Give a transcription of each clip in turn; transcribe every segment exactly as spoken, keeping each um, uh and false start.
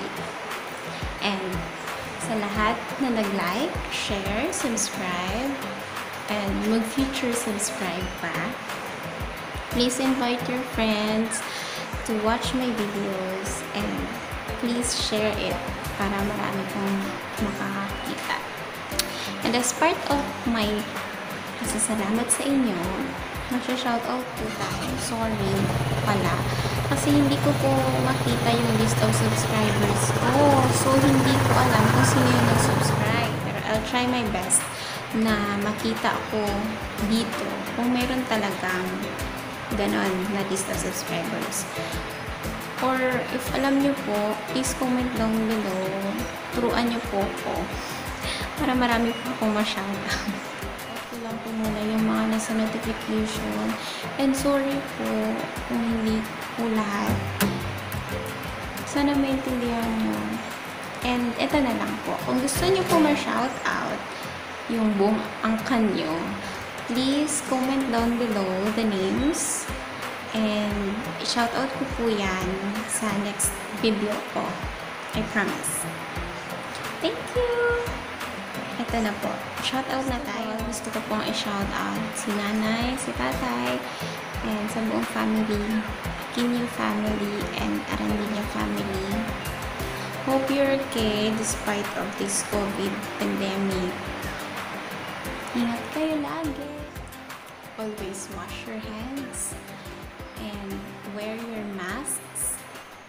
family. And sa lahat na nag-like, share, subscribe, and mag-future subscribe pa, please invite your friends to watch my videos and please share it para marami pong makakakita. And as part of my pasasalamat sa inyo, magsha-shoutout po tayo. Sorry pala. Kasi hindi ko po makita yung list of subscribers ko. So, hindi ko alam kung sino yung nag-subscribe. Pero I'll try my best na makita ko dito kung meron talagang ganon na list of subscribers. Or, if alam nyo po, please comment down below. Turuan nyo po ko para marami po akong ma-shoutout. Okay lang po muna yung mga nasa notification. And sorry po kung hindi po lahat. Sana maintindihan nyo. And ito na lang po. Kung gusto nyo po ma-shoutout yung buong angkan nyo, please comment down below the names. And shoutout ko po yan sa next video ko. I promise. Thank you! Ito na po. Shoutout na tayo. Gusto ko pong i-shoutout si nanay, si tatay, and sa buong family. Aquiño family and Arandilla family. Hope you're okay despite of this COVID pandemic. Ingat kayo lagi. Always wash your hands and wear your masks.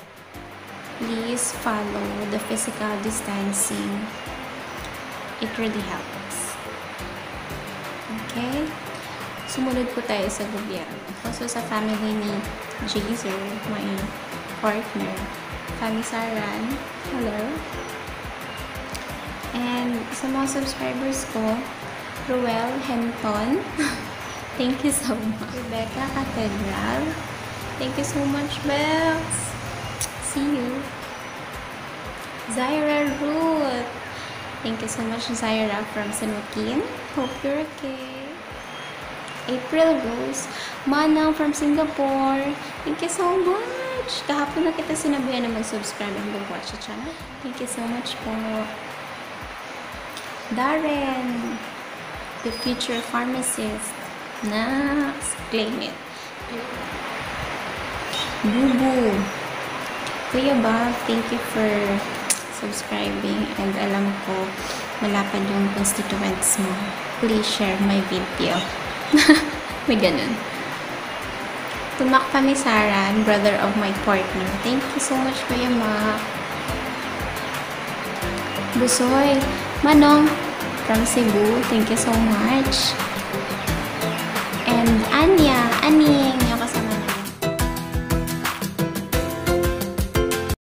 Please follow the physical distancing. It really helps. Okay? Sumunod po tayo sa gobyerno. Also sa family ni Jazer, my partner. Kamisaran. Hello. And sa mga subscribers ko, Ruel Henton. Thank you so much. Rebecca Cathedral. Thank you so much, Bells. See you. Zaira Ruth. Thank you so much, Zaira from San Joaquin. Hope you're okay. April Rose. Manang from Singapore. Thank you so much. Kahapon na kita sinabihan na mag-subscribe and mag-watch sa channel. Thank you so much po. Darren. The future pharmacist. Nice. Claim it. Bubu. Kuya Bob, thank you for subscribing, and alam ko malapad yung constituents mo. Please share my video. May ganun. Tumak Kamisaran, brother of my partner. Thank you so much, Kuya Mak. Busoy. Manong from Cebu. Thank you so much. And Anya, Aning.